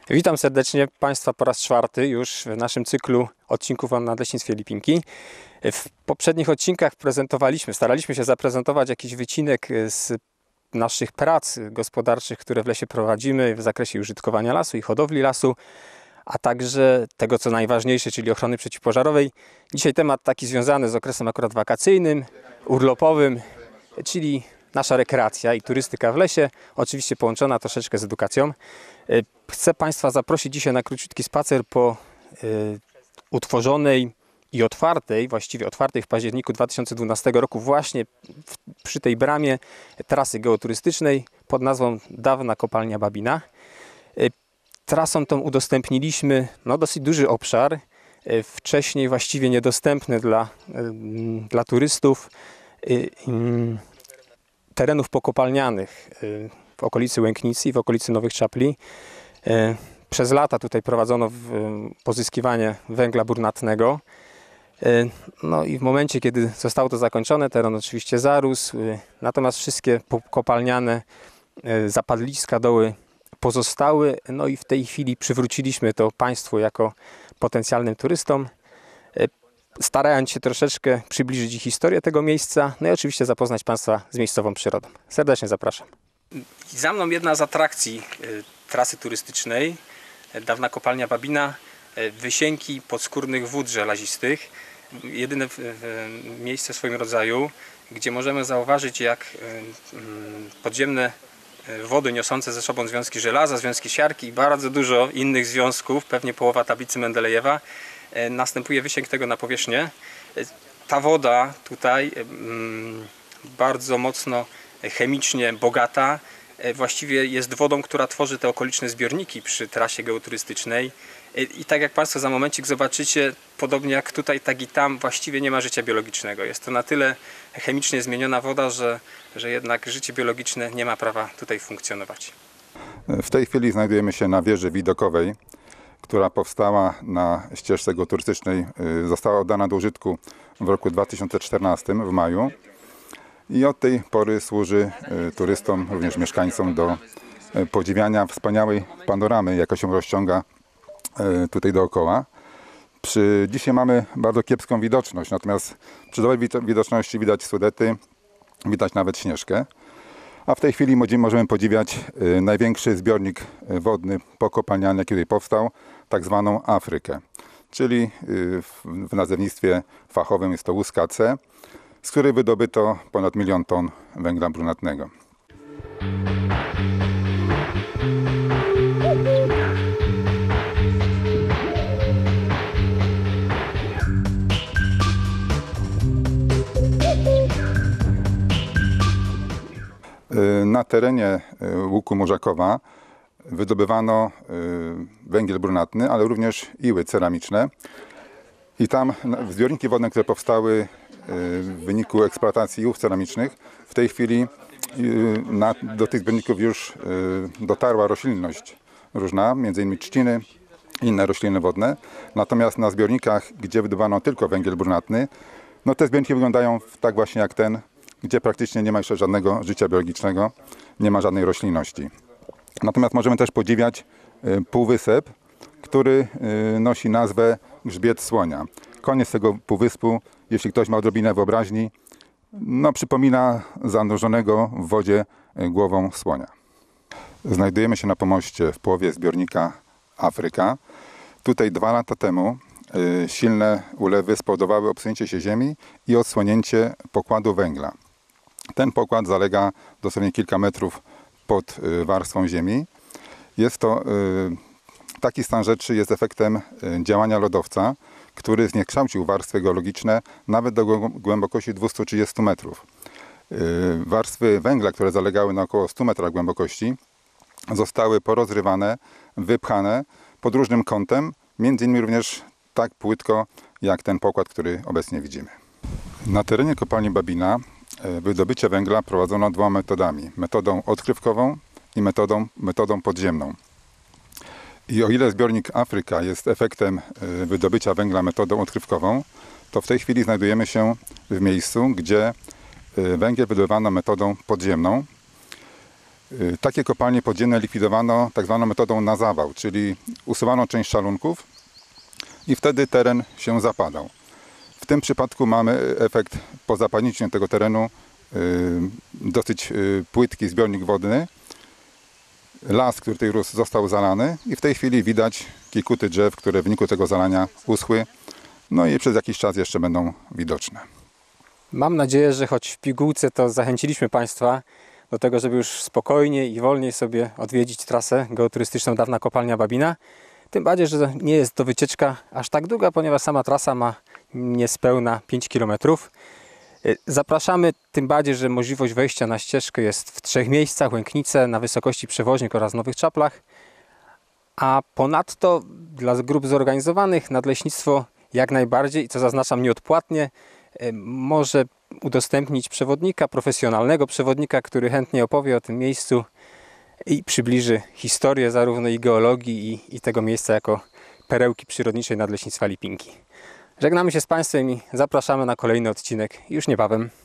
Witam serdecznie Państwa po raz czwarty już w naszym cyklu odcinków o Nadleśnictwie Lipinki. W poprzednich odcinkach staraliśmy się zaprezentować jakiś wycinek z naszych prac gospodarczych, które w lesie prowadzimy w zakresie użytkowania lasu i hodowli lasu, a także tego, co najważniejsze, czyli ochrony przeciwpożarowej. Dzisiaj temat taki związany z okresem akurat wakacyjnym, urlopowym, czyli nasza rekreacja i turystyka w lesie, oczywiście połączona troszeczkę z edukacją. Chcę Państwa zaprosić dzisiaj na króciutki spacer po utworzonej i właściwie otwartej w październiku 2012 roku właśnie przy tej bramie trasy geoturystycznej pod nazwą Dawna Kopalnia Babina. Trasą tą udostępniliśmy dosyć duży obszar, wcześniej właściwie niedostępny dla turystów, terenów pokopalnianych w okolicy Łęknicy i w okolicy Nowych Czapli. Przez lata tutaj prowadzono pozyskiwanie węgla brunatnego. No i w momencie, kiedy zostało to zakończone, teren oczywiście zarósł, natomiast wszystkie kopalniane zapadliska, doły pozostały. No i w tej chwili przywróciliśmy to państwu jako potencjalnym turystom, starając się troszeczkę przybliżyć ich historię tego miejsca, no i oczywiście zapoznać Państwa z miejscową przyrodą. Serdecznie zapraszam. Za mną jedna z atrakcji trasy turystycznej, Dawna Kopalnia Babina, wysięki podskórnych wód żelazistych. Jedyne miejsce w swoim rodzaju, gdzie możemy zauważyć, jak podziemne wody niosące ze sobą związki żelaza, związki siarki i bardzo dużo innych związków, pewnie połowa tablicy Mendelejewa, następuje wysięg tego na powierzchnię. Ta woda tutaj bardzo mocno chemicznie bogata, właściwie jest wodą, która tworzy te okoliczne zbiorniki przy trasie geoturystycznej. I tak jak Państwo za momencik zobaczycie, podobnie jak tutaj, tak i tam właściwie nie ma życia biologicznego. Jest to na tyle chemicznie zmieniona woda, że jednak życie biologiczne nie ma prawa tutaj funkcjonować. W tej chwili znajdujemy się na wieży widokowej, która powstała na ścieżce geoturystycznej. Została oddana do użytku w roku 2014 w maju. I od tej pory służy turystom, również mieszkańcom do podziwiania wspaniałej panoramy, jaka się rozciąga tutaj dookoła. Dzisiaj mamy bardzo kiepską widoczność, natomiast przy dobrej widoczności widać Sudety, widać nawet Śnieżkę. A w tej chwili możemy podziwiać największy zbiornik wodny pokopalniany, jaki tutaj powstał, tak zwaną Afrykę. Czyli w nazewnictwie fachowym jest to łuska C, z której wydobyto ponad 1 000 000 ton węgla brunatnego. Na terenie łuku Morzakowa wydobywano węgiel brunatny, ale również iły ceramiczne. I tam zbiorniki wodne, które powstały w wyniku eksploatacji iłów ceramicznych, w tej chwili do tych zbiorników już dotarła roślinność różna, m.in. trzciny i inne rośliny wodne. Natomiast na zbiornikach, gdzie wydobywano tylko węgiel brunatny, te zbiorniki wyglądają tak właśnie jak ten, gdzie praktycznie nie ma jeszcze żadnego życia biologicznego, nie ma żadnej roślinności. Natomiast możemy też podziwiać półwysep, który nosi nazwę Grzbiet Słonia. Koniec tego półwyspu, jeśli ktoś ma odrobinę wyobraźni, przypomina zanurzonego w wodzie głową słonia. Znajdujemy się na pomoście w połowie zbiornika Afryka. Tutaj 2 lata temu silne ulewy spowodowały obsunięcie się ziemi i odsłonięcie pokładu węgla. Ten pokład zalega dosłownie kilka metrów pod warstwą ziemi. Taki stan rzeczy jest efektem działania lodowca, który zniekształcił warstwy geologiczne nawet do głębokości 230 metrów. Warstwy węgla, które zalegały na około 100 metrach głębokości, zostały porozrywane, wypchane pod różnym kątem, między innymi również tak płytko jak ten pokład, który obecnie widzimy. Na terenie kopalni Babina wydobycie węgla prowadzono 2 metodami. Metodą odkrywkową i metodą podziemną. I o ile zbiornik Afryka jest efektem wydobycia węgla metodą odkrywkową, to w tej chwili znajdujemy się w miejscu, gdzie węgiel wydobywano metodą podziemną. Takie kopalnie podziemne likwidowano tak zwaną metodą na zawał, czyli usuwano część szalunków i wtedy teren się zapadał. W tym przypadku mamy efekt po zapadnięciu tego terenu, dosyć płytki zbiornik wodny. Las, który tutaj rósł, został zalany i w tej chwili widać kikuty drzew, które w wyniku tego zalania uschły. No i przez jakiś czas jeszcze będą widoczne. Mam nadzieję, że choć w pigułce to zachęciliśmy Państwa do tego, żeby już spokojnie i wolniej sobie odwiedzić trasę geoturystyczną Dawna Kopalnia Babina. Tym bardziej, że nie jest to wycieczka aż tak długa, ponieważ sama trasa ma niespełna 5 km. Zapraszamy, tym bardziej, że możliwość wejścia na ścieżkę jest w 3 miejscach: Łęknice, na wysokości Przewoźnik oraz Nowych Czaplach. A ponadto dla grup zorganizowanych nadleśnictwo jak najbardziej, i co zaznaczam, nieodpłatnie, może udostępnić przewodnika, profesjonalnego przewodnika, który chętnie opowie o tym miejscu i przybliży historię zarówno i geologii i tego miejsca jako perełki przyrodniczej Nadleśnictwa Lipinki. Żegnamy się z Państwem i zapraszamy na kolejny odcinek już niebawem.